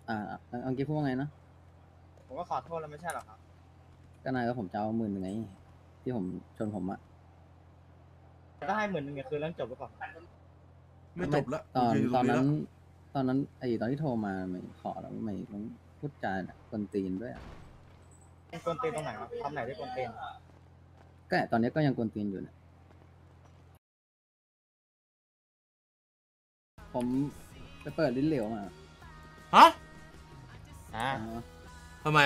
เอากี้พูดว่าไงนะผมก็ขอโทษแล้วไม่ใช่หรอครับก็นายก็ผมจะเอา10,000ไงที่ผมชนผมอะก็ให้10,000เนี่ยคือเรื่องจบหรือเปล่าไม่จบละตอนกูยืนอยู่ตตอรนงนี้นั้นแล้วตอนนั้นตอนที่โทรมาไม่ขอแล้วไม่ต้องพูดจาควนตีนด้วยอะเป็นกวนตีนตรงไหนครับทำไหนได้กวนตีนก็ตอนนี้ก็ยังกวนตีนอยู่เนี่ยผมไปเปิดลิ้นเหลวมาฮะอ่าอ๋อทำไม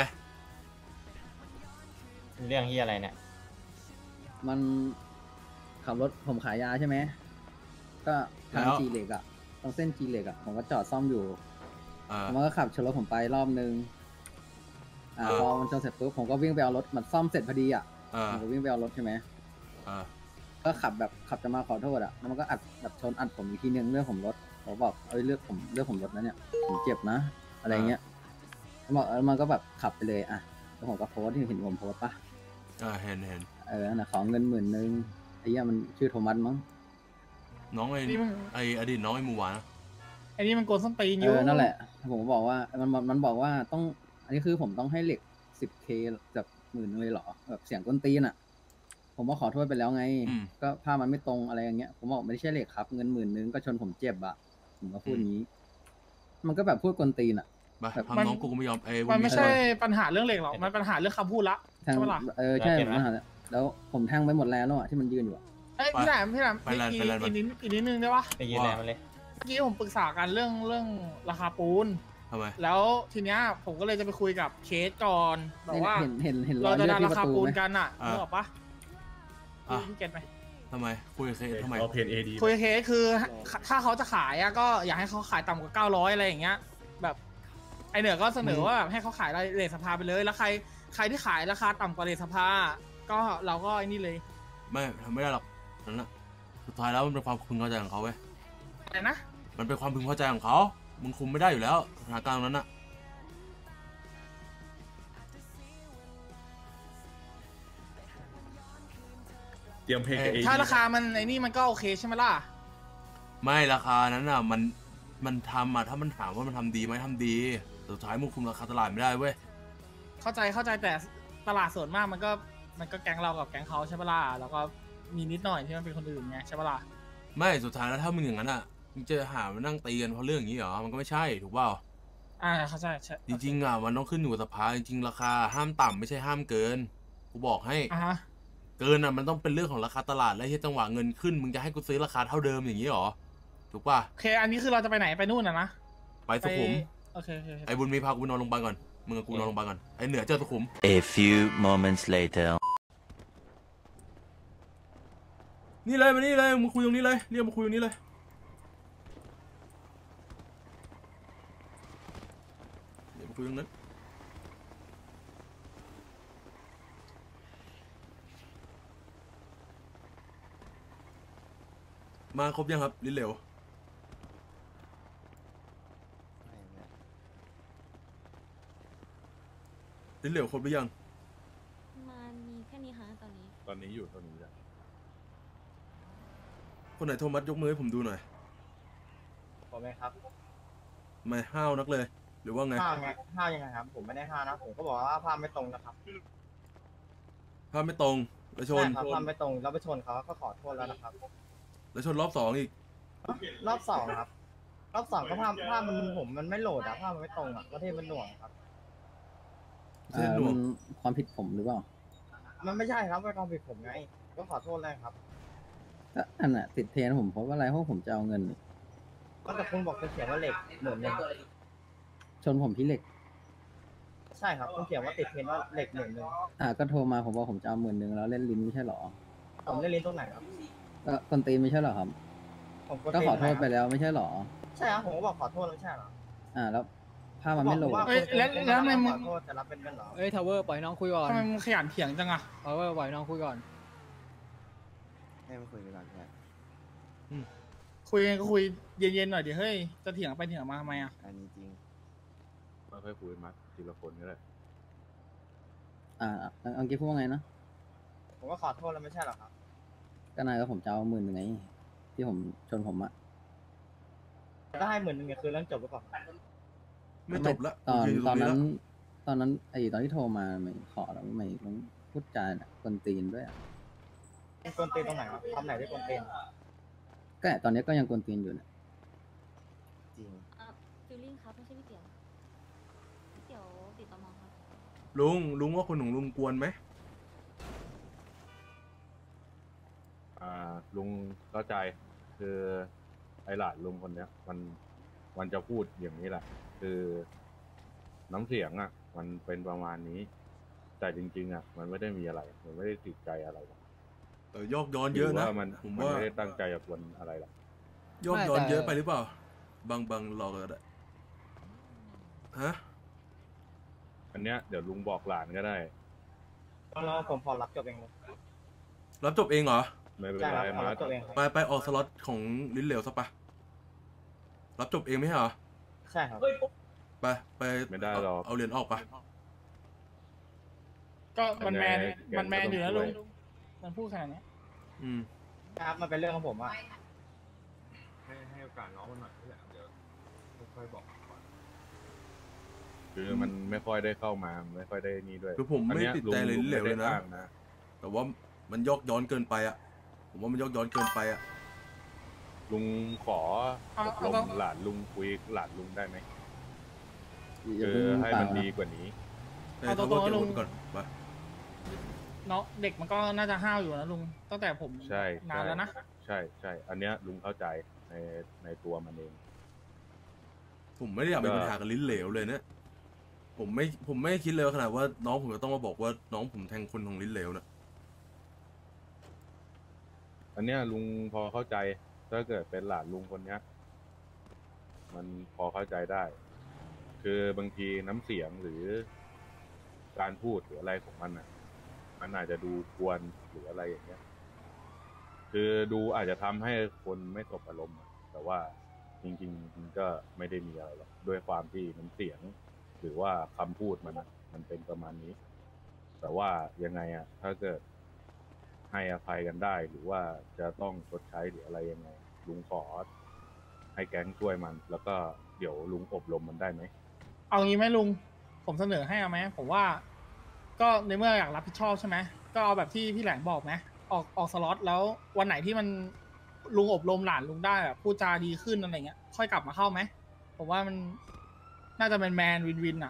เรื่องที่อะไรเนี่ยมันขับรถผมขายยาใช่ไหมก็ทางแล้วจีเหล็กอะตรงเส้นจีเหล็กอะผมก็จอดซ่อมอยู่อ่ามันก็ขับชนรถผมไปรอบนึงพอมันชนเสร็จปุ๊บผมก็วิ่งไปเอารถมันซ่อมเสร็จพอดีอะผมก็วิ่งไปเอารถใช่ไหม ก็ขับจะมาขอโทษอะแล้วมันก็อัดแบบชนอัดผมอีกทีนึงเรื่องผมรถผมบอกเลือกผมรถนะเนี่ยผมเจ็บนะอะไรเงี้ยแล้วมันก็แบบขับไปเลยอะแล้วผมก็โพสที่เห็นผมโพสปะเห็นนั่นน่ะขอเงิน10,000ไอ้เหี้ยมันชื่อโทมัสมั้งน้องไอ้อดีตน้องไอ้หมูหวานนะไอ้นี่มันโกนส้นตีนอยู่นั่นแหละผมก็บอกว่ามันบอกว่าต้องอันนี้คือผมต้องให้เหล็ก 10K แบบ10,000เลยเหรอแบบเสียงก้นตีนอะผมก็ขอโทษไปแล้วไงก็ภาพมันไม่ตรงอะไรอย่างเงี้ยผมบอกไม่ใช่เหล็กครับเงิน10,000ก็ชนผมเจ็บอะผมก็พูดงี้ มันก็แบบพูดกวนตีนอะไปทำน้องกูไม่ยอมมันไม่ใช่ปัญหาเรื่องเหล็กหรอกมันปัญหาเรื่องคำพูดละแทงใช่ปะล่ะใช่ปัญหาแล้วผมแทงไปหมดแล้วอะที่มันยืนอยู่อะเอ้ยพี่แหลมอีกนิดนึงได้ปะไปยืนแรงมันเลยเมื่อกี้ผมปรึกษากันเรื่องราคาปูนทำไมแล้วทีเนี้ยผมก็เลยจะไปคุยกับเคสก่อนแบบว่าเห็นรเราอยจะเลือดดันที่ราประคาตูปูนไหมกันอ่ะนึกออกปะพี่เก็ตไหมทำไมคุยกับเคทำไมเอาเพนเอดีคุยกับเคสคือถ้าเขาจะขายอะก็อยากให้เขาขายต่ำกว่า900อะไรอย่างเงี้ยแบบไอเหนือก็เสนอว่าแบบให้เขาขายเรทสภาไปเลยแล้วใครที่ขายราคาต่ำกว่าเรทสภาก็เราก็ไอ้นี่เลยไม่ทำไม่ได้หรอกนั่นน่ะสุดท้ายแล้วมันเป็นความพึงพอใจของเขาเว้ยอะไรนะมันเป็นความพึงพอใจของเขามึงคุมไม่ได้อยู่แล้วสถานการณ์นั้นน่ะเตรียมเพลงกับเอดีถ้าราคามันไอ้นี่มันก็โอเคใช่ไหมล่ะไม่ราคานั้นน่ะมันทำถ้ามันถามว่ามันทำดีไหมทำดีสุดท้ายมึงคุมราคาตลาดไม่ได้เว้ยเข้าใจแต่ตลาดส่วนมากมันก็แก๊งเรากับแก๊งเขาใช่ปะล่ะแล้วก็มีนิดหน่อยที่มันเป็นคนอื่นไงใช่ปะล่ะไม่สุดท้ายแล้วถ้ามึงอย่างนั้นอ่ะมึงจะหามานั่งตีกันเพราะเรื่องอย่างนี้เหรอมันก็ไม่ใช่ถูกเปล่าเข้าใจใช่จริงๆมันต้องขึ้นอยู่กับสภาจริงๆราคาห้ามต่ำไม่ใช่ห้ามเกินกูบอกให้เกินมันต้องเป็นเรื่องของราคาตลาดและที่จังหวะเงินขึ้นมึงจะให้กูซื้อราคาเท่าเดิมอย่างนี้เหรอถูกป่ะโอเคอันนี้คือเราจะไปไหนไปนู่นนะไปสุขุมโอเคไอ้บุญมีพากูไปนอนโรงพยาบาลก่อนมึงกับกูนอนโรงพยาบาลก่อนไอ้เหนือเจอสุขุม A few moments later นี่เลยมานี่เลยมึงคุยตรงนี้เลยเรียกมาคุยตรงนี้เลยเดี๋ยวมาคุยตรงนั้นมาครบยังครับลิ้นเหลวลิ้นเหลวครบหรือยังมันมีแค่นี้ค่ะตอนนี้ตอนนี้อยู่เท่านี้แหละคนไหนโทมัสยกมือให้ผมดูหน่อยผมไหมครับไม่ห้าวนักเลย หรือว่าไงห้ายังไงครับผมไม่ได้ห้านะผมก็บอกว่าภาพไม่ตรงนะครับภาพไม่ตรงแล้วชนภาพไม่ตรงแล้วไปชนเขาก็ขอโทษแล้วนะครับแล้วชนรอบสองอีกรอบสองครับรอบสองก็ภาพมันไม่โหลดอะภาพมันไม่ตรงอะประเทศมันหน่วงครับมันความผิดผมหรือเปล่ามันไม่ใช่ครับเป็นความผิดผมไงก็ขอโทษเลยครับก็อันน่ะติดเทรนผมเพราะว่าอะไรเพราะผมจะเอาเงินนี่ก็แต่คุณบอกคุณเขียนว่าเหล็ก10,000 ชนผมที่เหล็กใช่ครับคุณเขียนว่าติดเทรนว่าเหล็ก10,000 ก็โทรมาผมบอกผมจะเอา10,000แล้วเล่นลิ้นไม่ใช่หรอผมได้เรียนตรงไหนครับก็คนตีนไม่ใช่หรอครับ ก็ขอโทษไปแล้วไม่ใช่หรอใช่ครับผมก็บอกขอโทษแล้วไม่ใช่หรอแล้วภาพมันไม่โหลดแล้วทำไมมึงขอโทษจะรับเป็นเงินหรอทาวเวอร์ปล่อยน้องคุยก่อนทำไมมึงขยันเถียงจังอะทาวเวอร์ปล่อยน้องคุยก่อนให้มาคุยกันก่อนครับคุยกันก็คุยเย็นๆหน่อยดิเฮ้ยจะเถียงไปเถียงมาทำไมอะอันนี้จริงมาค่อยคุยมัดทีละคนก็ได้เอากี้พูดว่าไงนะผมก็ขอโทษแล้วไม่ใช่หรอครับก็นายก็ผมจะเอา10,000ไงที่ผมชนผมอะก็ให้10,000เนี่ยคือเรื่องจบหรือเปล่าไม่จบละตอนกูยืยู่ตรอง นละนั้น ตอนนั้นตอนที่โทรมาไม่ขอแล้วไม่ต้องพูดจาเนี่ยกวนตีนด้วยอะเป็นกวนตีนตรงไหนครับทำไหนได้กวนตีนก็ตอนนี้ก็ยังกวนตีนอยู่เนี่ยจริงฟิลลิ่งครับ ไม่ใช่พี่เตี๋ยว พี่เตี๋ยวติดต่อมองครับลุงว่าคนของลุงกวนไหมลุงเข้าใจคือไอหลานลุงคนเนี้ย มันจะพูดอย่างนี้แหละ คือน้ำเสียงอ่ะ มันเป็นประมาณนี้ แต่จริงๆอ่ะ มันไม่ได้มีอะไร มันไม่ได้ติดใจอะไรหรอกแต่ยอกย้อนเยอะหรืนะว่ามันผมมันว่าไม่ได้ตั้งใจจะกวนอะไรหรอกยอกย้อนเยอะไปหรือเปล่า บางรอก็ได้ฮะอันเนี้ยเดี๋ยวลุงบอกหลานก็ได้แล้วผมพอรับจบเองเลยรับจบเองเหรอไม่เป็นใช่ไรครับพอมารับจบเองครับไปออกสล็อตของลิ้นเหลวซะปะรับจบเองไม่ใช่เหรอใช่ครับไปไม่ได้หรอกเอาเหรียญออกปะก็มันแมนแกมันแมนอยู่นะก็ลุต้องงช่วยมันพูดขนาดเนี้ยอืมครับมันเป็นเรื่องของผมอ่ะให้โอกาสน้องมันหน่อยนี่แหละเดี๋ยวค่อยๆบอกก่อนคือมันไม่ค่อยได้เข้ามาไม่ค่อยได้นี่ด้วยคือผมไม่นนี้ยติดใจเลยลุงเหลวเลยนะไม่ได้อ้างนะแต่ว่ามันยอกย้อนเกินไปอะผมว่ามันยอกย้อนเกินไปอะลุงขอเอาอบเอารเอามหลานลุงคุยหลานลุงได้ไหมอย่าคืเพิ่อง ให้เปล่ามันนะดีกว่านี้ให้เขาว่าเก็บอาวุธก่อนไปเนาะเด็กมันก็น่าจะห้าวอยู่นะลุง ตั้งแต่ผมใช่นานแล้วนะใช่ อันเนี้ยลุงเข้าใจในตัวมันเองผมไม่ได้อยากมีปัญหากับลิ้นเหลวเลยเนี่ยผมไม่คิดเลยขนาดว่าน้องผมจะต้องมาบอกว่าน้องผมแทงคนของลิ้นเหลวนะอันเนี้ยลุงพอเข้าใจถ้าเกิดเป็นหลานลุงคนเนี้ย มันพอเข้าใจได้ คือบางทีน้ำเสียงหรือการพูดหรืออะไรของมันอ่ะ มันอาจจะดูกวนหรืออะไรอย่างเงี้ย คือดูอาจจะทำให้คนไม่สบอารมณ์อะแต่ว่าจริงๆมันก็ไม่ได้มีอะไรหรอกด้วยความที่น้ำเสียง หรือว่าคำพูดมันอะมันเป็นประมาณนี้ แต่ว่ายังไงอ่ะ ถ้าเกิดให้อภัยกันได้ หรือว่าจะต้องชดใช้หรืออะไรยังไง ลุงขอให้แก๊งช่วยมัน แล้วก็เดี๋ยวลุงอบรมมันได้ไหมเอางี้ไหมลุง ผมเสนอให้เอาไหมผมว่า ก็ในเมื่ออยากรับผิดชอบใช่ไหมก็เอาแบบที่พี่แหลงบอกไหมออกสล็อตแล้ววันไหนที่มันลุงอบรมหลานลุงได้แบบพูดจาดีขึ้นอะไรเงี้ย ค่อยกลับมาเข้าไหมผมว่ามันน่าจะเป็นแมนวินอ่ะ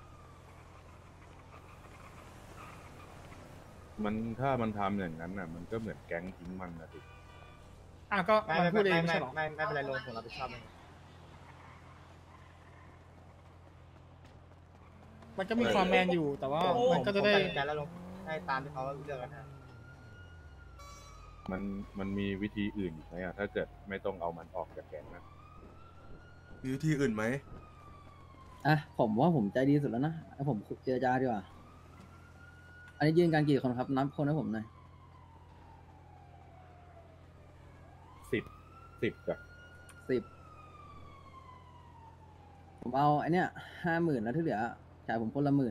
มันถ้ามันทำอย่างนั้นน่ะ มันก็เหมือนแก๊งทิ้งมันนะสิอ่ะก็ไม่มันไม่พูดเองไม่ไม่ไม่ใช่หรอไม่เป็นไรลุงผมรับผิดชอบเองมันก็มีความแมนอยู่แต่ว่ามันก็จะได้ผมตัดสินใจแล้วลุงให้ตามที่เขาเลือกกันนะมันมีวิธีอื่นอีกไหมอ่ะถ้าเกิดไม่ต้องเอามันออกจากแก๊งนะมีวิธีอื่นไหมอ่ะผมว่าผมใจดีสุดแล้วนะแล้วผมเจรจาดีกว่า อันนี้ยืนกันกี่คนครับนับคนให้ผมหน่อย 10กับ 10ผมเอาไอเนี้ย50,000แล้วที่เหลือจ่ายผมคนละ10,000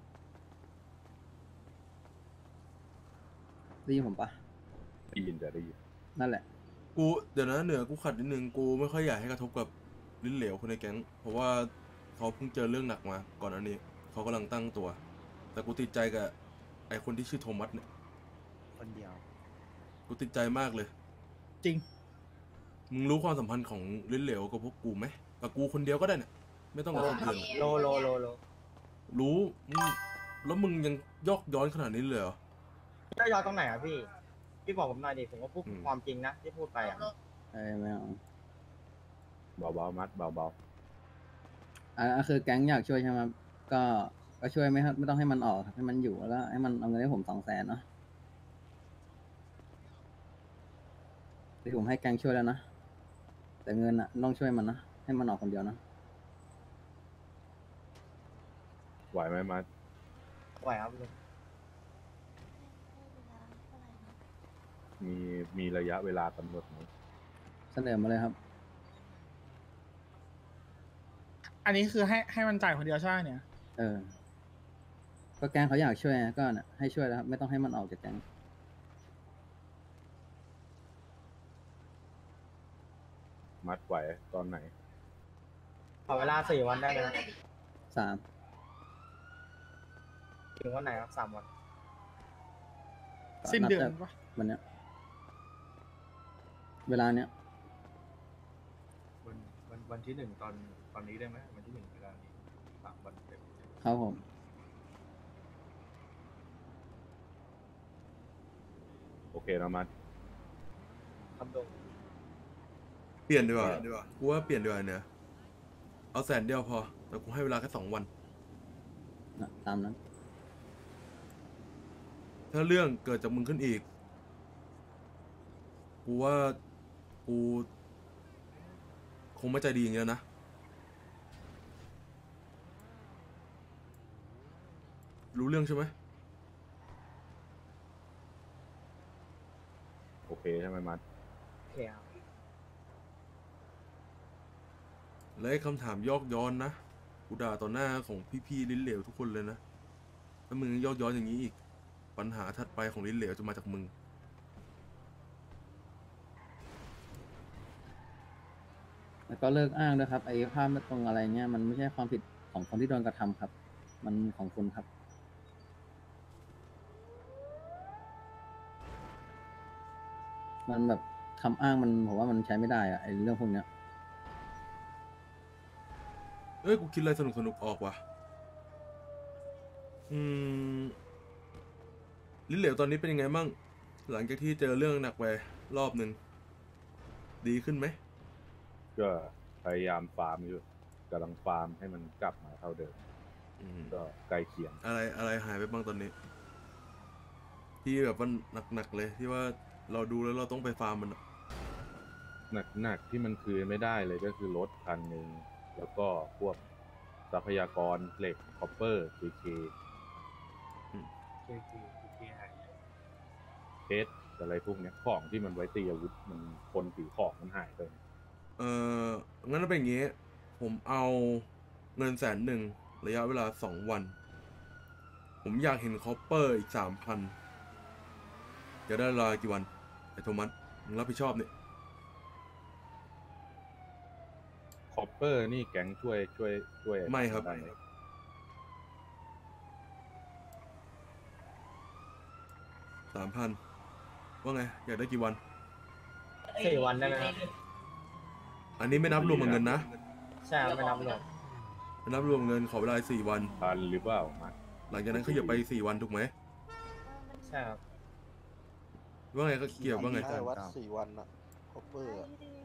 ดีผมปะได้ยินแต่ได้ยินนั่นแหละกูเดี๋ยวนะเหนือกูขัดนิดนึงกูไม่ค่อยอยากให้กระทบกับลิ้นเหลวคนในแก๊งเพราะว่าเขาเพิ่งเจอเรื่องหนักมาก่อนอันนี้เขากำลังตั้งตัว แต่กูติดใจกับไอคนที่ชื่อโทมัสเนี่ยคนเดียวกูติดใจมากเลยจริงมึงรู้ความสัมพันธ์ของลิ้นเหลวกับพวกกูไหมกับกูคนเดียวก็ได้เนี่ยไม่ต้องกับคนอื่นโลรู้แล้วมึงยังยอกย้อนขนาดนี้เลยเหรอจะยอดตรงไหนอ่ะพี่ พี่บอกผมหน่อยดิผมก็พูดอืมความจริงนะที่พูดไปอ่ะไม่เอาเบาๆมัดเบาอ่ะคือแก๊งอยากช่วยใช่ไหมครับก็ช่วยไม่ต้องให้มันออกครับให้มันอยู่แล้วก็ให้มันเอาเงินให้ผม200,000เนาะที่ผมให้แก๊งช่วยแล้วนะแต่เงินอ่ะต้องช่วยมันนะให้มันออกคนเดียวนะๆไหวไหมมัดไหวครับลุงมีระยะเวลากำหนดไหมเสนอมาเลยครับอันนี้คือให้มันจ่ายคนเดียวใช่ไหมเนี่ยก็แก๊งเขาอยากช่วยไงก็น่ะให้ช่วยแล้วครับไม่ต้องให้มันออกจากแก๊งมัดไหวตอนไหนขอเวลา4 วันได้ไหมครับ 3 ถึงวันไหนครับ3 วันสิ้นเดือนบจากปะวันเนี้ยเวลาเนี้ยวันที่ 1ตอนนี้ได้ไหมวันที่ 1เวลานี้3 วันเต็มครับผมโอเคนะมันคำดงเปลี่ยนดีกว่ากูว่าเปลี่ยนดีกว่าเนี่ยเอา100,000เดียวพอแต่กูให้เวลาแค่2 วันตามนั้นถ้าเรื่องเกิดจากมึงขึ้นอีกกูว่ากูคงไม่ใจดีอย่างเงี้ยนะรู้เรื่องใช่ไหมโอเคใช่ไหมมันโอเคครับและไอ้คำถามยอกย้อนนะกูด่าต่อหน้าของพี่ๆลิ้นเหลวทุกคนเลยนะถ้ามึงยอกย้อนอย่างนี้อีกปัญหาถัดไปของลิ้นเหลวจะมาจากมึงแล้วก็เลิกอ้างด้วยครับไอ้ภาพไม่ตรงอะไรเงี้ยมันไม่ใช่ความผิดของคนที่โดนกระทำครับ มันของคุณครับ มันแบบคำอ้างมันผมว่ามันใช้ไม่ได้อะไอ้เรื่องพวกเนี้ยเอ้ยกูคิดอะไรสนุกออกว่ะลิ้นเหลวตอนนี้เป็นยังไงมั่งหลังจากที่เจอเรื่องหนักไปรอบหนึ่งดีขึ้นไหมก็พยายามฟาร์มอยู่กำลังฟาร์มให้มันกลับมาเท่าเดิม ก็ใกล้เคียงอะไรหายไปบ้างตอนนี้ ที่แบบว่าหนักเลยที่ว่าเราดูแล้วเราต้องไปฟาร์มมันอะหนักที่มันคืนไม่ได้เลยก็คือรถคันหนึ่งแล้วก็พวกทรัพยากรเหล็กคอปเปอร์เคเพชรอะไรพวกเนี้ยของที่มันไว้ตีอาวุธมันคนถือของมันหายไปงั้นเป็นอย่างงี้ ผมเอาเงิน100,000ระยะเวลา2 วัน ผมอยากเห็นคอปเปอร์อีก3,000จะได้เวลากี่วันไอ้โทมัสมึงรับผิดชอบเนี่ยคอปเปอร์นี่แก๊งช่วยไม่ครับด้ห 3,000ว่าไงอยากได้กี่วัน 4 วันได้ไหมครับอันนี้ไม่นับรวมเงินนะใช่ครับไม่นับเลยไม่นับรวมเงินขอเวลา4 วันพันหรือเปล่ามาหลังจากนั้นขยับไป4 วันถูกไหมใช่ครับว่าไงก็เกี่ยวว่าไงได้วัด4 วันอะคอปเปอร์อะ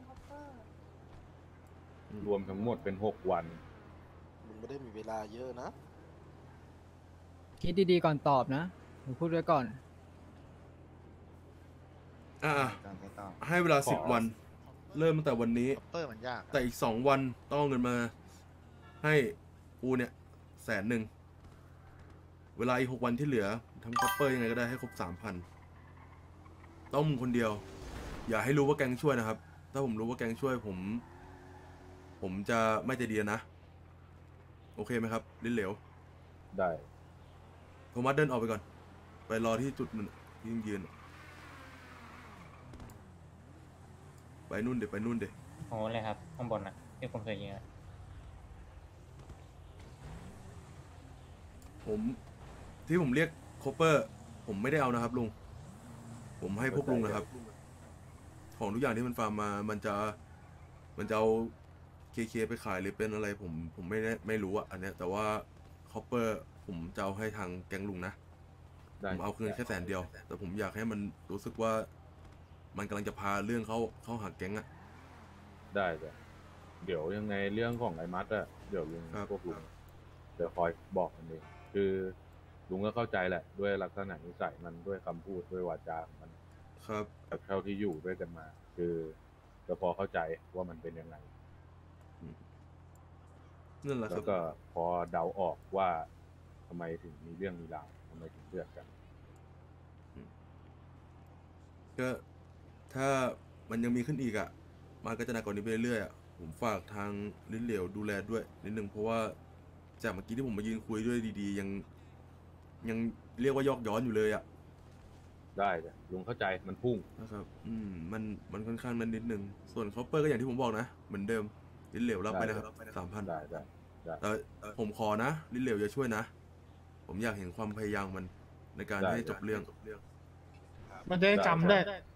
รวมทั้งหมดเป็น6 วันมึงไม่ได้มีเวลาเยอะนะคิดดีๆก่อนตอบนะผมพูดไว้ก่อนให้เวลาขอ 10 วัน เริ่มตั้งแต่วันนี้เปอร์มันยากแต่อีก2 วันต้องเอาเงินมาให้กูเนี่ย100,000เวลาอีก6 วันที่เหลือทำคอปเปอร์ยังไงก็ได้ให้ครบ 3,000ต้องมึงคนเดียว อย่าให้รู้ว่าแกงช่วยนะครับ ถ้าผมรู้ว่าแกงช่วยผมจะไม่ใจดีนะ โอเคไหมครับ ลิ้นเหลวได้โทมัสเดินออกไปก่อน ไปรอที่จุดมันที่ยืนไปนู่นเดี๋ยวไปนู่นเดี๋ยวโอ้เลยครับ ข้างบนนะที่ผมเคยยิงอะที่ผมเรียกคอปเปอร์ ผมไม่ได้เอานะครับลุง ผมให้พวกลุงนะครับ ของทุกอย่างที่มันฟาร์มมา มันจะเอาเคไปขายหรือเป็นอะไรผมไม่รู้อะอันเนี้ย แต่ว่าคอปเปอร์ผมจะเอาให้ทางแก๊งลุงนะได้ผมเอาเงินแค่100,000เดียว แต่ผมอยากให้มันรู้สึกว่า มันกำลังจะพาเรื่องเข้าหาแก๊งอะได้จ้ะเดี๋ยวยังไงเรื่องของไอ้มัดอะเดี๋ยวลุงครับพวกลุงเดี๋ยวคอยบอกมันเองคือลุงก็เข้าใจแหละด้วยลักษณะนิสัยมันด้วยคำพูดด้วยวาจาของมันครับแบบเท่าที่อยู่ด้วยกันมา คือจะพอเข้าใจว่ามันเป็นยังไงนั่นแหละคแล้รับวก็พอเดาออกว่าทำไมถึงมีเรื่องมีราวทำไมถึงเลือกกันก็ถ้ามันยังมีขึ้นอีกอะมันก็จะหนักกว่านี้ไปเรื่อยๆอะผมฝากทางลิ้นเหลวดูแลด้วยนิดนึงเพราะว่าจากเมื่อกี้ที่ผมมายืนคุยด้วยดีๆ ยังเรียกว่ายอกย้อนอยู่เลยอะได้จ้ะลุงเข้าใจมันพุ่งนะครับมันค่อนข้างนั้นนิดนึงส่วนคอปเปอร์ก็อย่างที่ผมบอกนะเหมือนเดิมลิ้นเหลวรับไปนะครับ 3,000 ได้แต่ผมขอนะลิ้นเหลวอย่าช่วยนะ ผมอยากเห็นความพยายามมันในการให้จบเรื่องมันจะได้จำได้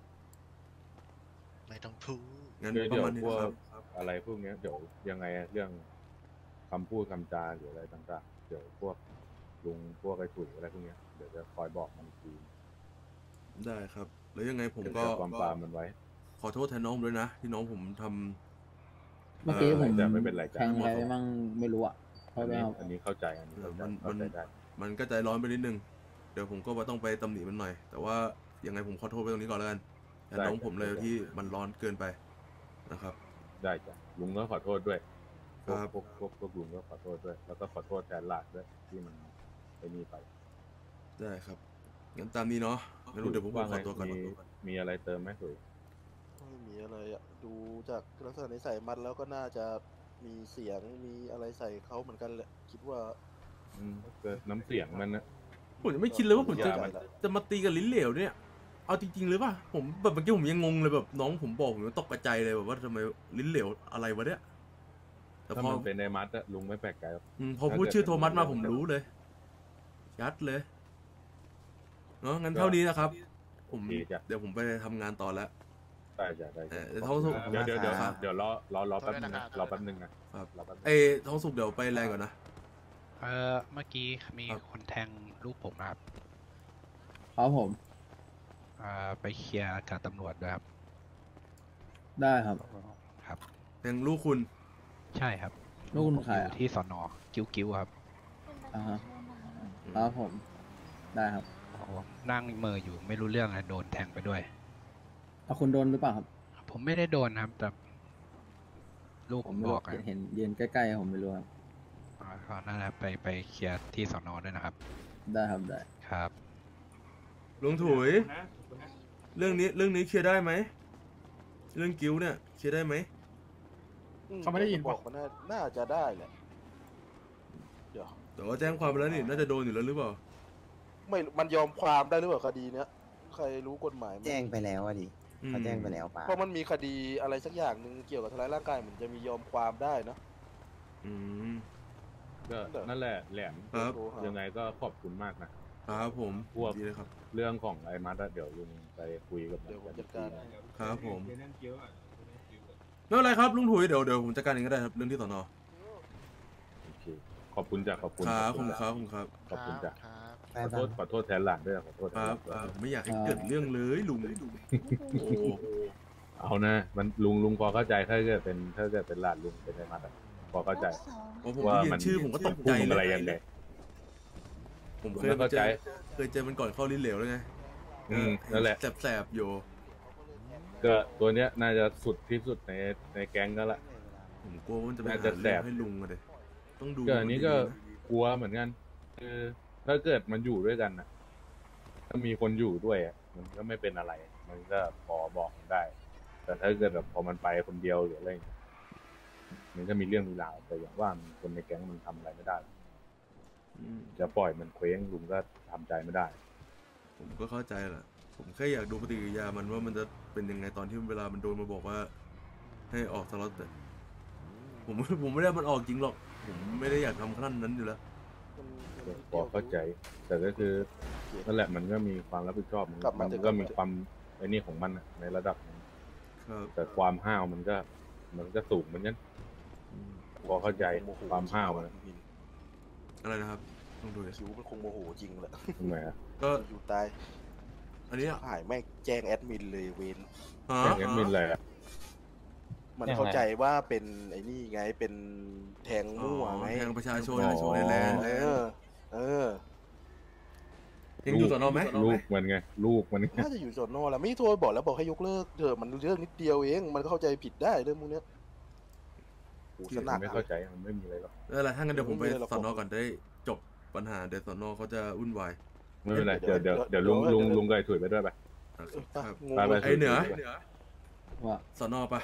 ไม่ต้องพูดงั้นเดี๋ยวประมาณนี้พวคกรับอะไรพวกเนี้ยเดี๋ยวยังไงเรื่องคำพูดคำจาหรืออะไรต่างๆเดี๋ยวพวกลุงพวกไอ้ถุยอะไรพวกเนี้ยเดี๋ยวจะคอยบอกมันอีกทีได้ครับ แล้วยังไงผมเดี๋ยวก็จะความปรามมันไว้ขอโทษแทนน้องด้วยนะ ที่น้องผมทำเมื่อกี้ผมแต่ไม่เป็นไรจ้ะแทงอะไรไปมั่งไม่รู้อ่ะเพราะว่าอันนี้เข้าใจอันนี้เข้าใจมันเข้าใจได้มันก็ใจร้อนไปนิดนึง เดี๋ยวผมก็ต้องไปตำหนิมันหน่อย แต่ว่ายังไงผมขอโทษไปตรงนี้ก่อนแล้วกันแต่น้องผมเลยที่มันร้อนเกินไปนะครับได้จ้ะลุงก็ขอโทษด้วยครับพวกลุงก็ขอโทษด้วย แล้วก็ขอโทษแทนหลานด้วยที่มันไอ้นี่ไปได้ครับ งั้นตามนี้เนาะงั้นเดี๋ยวผมขอตัวก่อนมีอะไรเติมไหมถุยไม่มีอะไรอ่ะ ดูจากลักษณะนิสัยมันแล้วก็น่าจะมีเสียงมีอะไรใส่เขาเหมือนกันแหละ คิดว่าเกิดน้ำเสียงมันนะผมจะไม่คิดเลยว่าผมจะอย่ามันจะมาตีกับลิ้นเหลวเนี่ย เอาจริงๆหรือเปล่าผมแบบเมื่อกี้ผมยังงงเลยแบบน้องผมบอกผมตกใจเลยแบบว่าทำไมลิ้นเหลวอะไรวะเนี่ย แต่ถ้าพอมันเป็นในมัดอะลุงไม่แปลกใจหรอกพอพูดชื่อโทมัสมาผมรู้เลยยัดเลยเนาะงั้นเท่านี้นะครับ ผมโอเคจ้ะเดี๋ยวผมไปทำงานต่อแล้วได้จ้ะได้จ้ะท้องสุกเดี๋ยวรอแป๊บนึงนะรอแป๊บนึงนะครับ รอแป๊บนึงท้องสุกเดี๋ยวไปแรงก่อนนะเมื่อกี้มีคนแทงลูกผมนะครับครับผมไปเคลียร์กับตำรวจด้วยครับได้ครับครับแทงลูกคุณใช่ครับลูกคุณผมใครอยู่อ่ะที่สอนอกิ้วครับอ่าฮะครับผม ได้ครับนั่งเมออยู่ไม่รู้เรื่องเลยโดนแทงไปด้วยเอาคุณโดนหรือเปล่าครับผมไม่ได้โดนครับ แต่ลูกผผม มไม่บรู้อกอะเห็นยืนใกล้ๆผมไม่รู้ครับเขาน่าจะไปเคลียร์ที่สอนอด้วยนะครับได้ครับได้ครับลุงถุย เรื่องนี้เคลียร์ได้ไหมเรื่องกิ้วเนี่ยเคลียร์ได้ไหมเขาไม่ได้ยินบอกมันน่าจะได้แหละ เดี๋ยวแต่ว่าแจ้งความไปแล้วนี่น่าจะโดนอยู่แล้วหรือเปล่าไม่ มันยอมความได้หรือเปล่าคดีเนี้ย ใครรู้กฎหมายไหมแจ้งไปแล้วอะดิเขาแจ้งไปแล้วป่ะเพราะมันมีคดีอะไรสักอย่างหนึ่งเกี่ยวกับทำร้ายร่างกายเหมือนจะมียอมความได้นะอืมก็นั่นแหละแหลมครับยังไงก็ขอบคุณมากนะครับผมพวกดีเลยครับเรื่องของไอ้มัดอะเดี๋ยวลุงไปคุยกับมันเดี๋ยวผมกันจัดการครับผมไม่เป็นไรครับลุงถุยเดี๋ยวผมจัดการเองก็ได้ครับเรื่องที่สอนอโอเคขอบคุณจ้ะขอบคุณครับขอบคุณครับขอบคุณจ้ะไปขอโทษแทนหลานด้วยขอโทษคแทนรัหบลานด้วยไม่อยากให้เกิดเรื่องเลยลุงโอ้เอานะมันลุงพอเข้าใจถ้าเกิดเป็นหลานลุงเป็นไอ้มัดอะพอเข้าใจโอ้ผมว่าได้ยิมันนชื่อผมก็ตกพูใจดเลอะไรยยังไงผมผมเคไม่ยเข้าใจเจอมันก่อนเข้าลิ้นเหลวเลยไงนั่นแหละแสบๆอยู่ก็ตัวเนี้ยน่าจะสุดที่สุดในแก๊งก็ละผมกลัวว่ามันจะไปน่าหาจะแสเรื่อบ งให้ลุงอะเดยต้องดูก็อันนี้ก็ดีๆนะกลัวเหมือนกันคือถ้าเกิดมันอยู่ด้วยกันนะถ้ามีคนอยู่ด้วยอะมันก็ไม่เป็นอะไร มันก็พอบอกมันได้ แต่ถ้าเกิดแบบพอมันไปคนเดียวหรืออะไรอย่างเงี้ยมันก็มีเรื่องมีราวแต่อย่างว่าคนในแก๊งมันทำอะไรไม่ได้อืมจะปล่อยมันเคว้งลุงก็ทำใจไม่ได้ผมก็เข้าใจแหละผมแค่อยากดูปฏิกิริยามันว่ามันจะเป็นยังไงตอนที่เวลามันโดนมาบอกว่า ให้ออกสล็อตแต่ผมไม่ได้มันออกจริงหรอก ผมไม่ได้อยากทำขั้นนั้นอยู่แล้วพอเข้าใจ แต่ก็คือนั่นแหละมันก็มีความรับผิดชอบมันกลับมามันเถอะก็มีความไอ้นี่ของมันอะในระดับหนึ่งครับแต่ความห้าวมันก็สูงเหมือนกันอืมพอเข้าใจความห้าวมันอะไรนะครับต้องดูดิคิวมันคงโมโหจริงแหละทำไมอะก็อยู่ตายอันเนี้ยหายแม่งแจ้งแอดมินเลยเวนฮะแก๊งแอดมินเลยอะมันเข้าใจว่าเป็นไอ้นี่ไงเป็นแทงมั่วไงแทงประชาชนในแลนด์เออยังอยู่สอนอไหมลูกมันไงลูกมันไงน่าจะอยู่สอนอแหละไม่โทรบอกแล้วบอกให้ยกเลิกเถอะมันเรื่องนิดเดียวเองมันก็เข้าใจผิดได้เรื่องพวกเนี้ยโอ้สมันักนไม่เข้าใจมันไม่มีอะไรหรอกอะไรถ้างั้นเดี๋ยวผมไปไม่มีอะไรหรอกสอนอก่อนได้จบปัญหาเดี๋ยวสอนอเขาจะวุ่นวายไม่เป็นไรเดี๋ยวลุงไก่ถุยไปด้วยไปครับงงไปเลยไอเหนือว่าสอนอปะ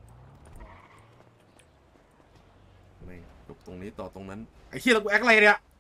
ไม่จบตรงนี้ต่อตรงนั้นไอ้เหี้ยแล้วกูแอคอะไรเนี่ย